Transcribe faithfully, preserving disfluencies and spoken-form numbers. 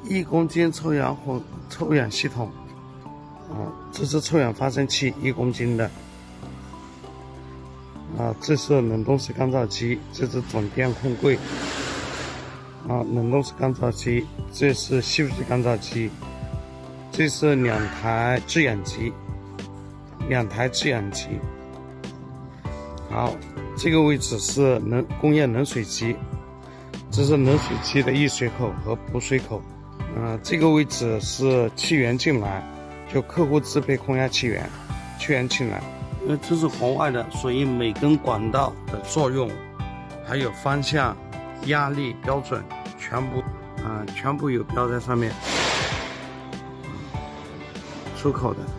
一公斤抽氧混抽氧系统，啊，这是抽氧发生器，一公斤的。啊，这是冷冻室干燥机，这是总电控柜。啊，冷冻室干燥机，这是吸附式干燥机，这是两台制氧机，两台制氧机。好，这个位置是冷工业冷水机，这是冷水机的溢水口和补水口。嗯、呃，这个位置是气源进来，就客户自备空压气源，气源进来。因为这是红外的，所以每根管道的作用，还有方向、压力标准，全部啊、呃，全部有标在上面。出口的。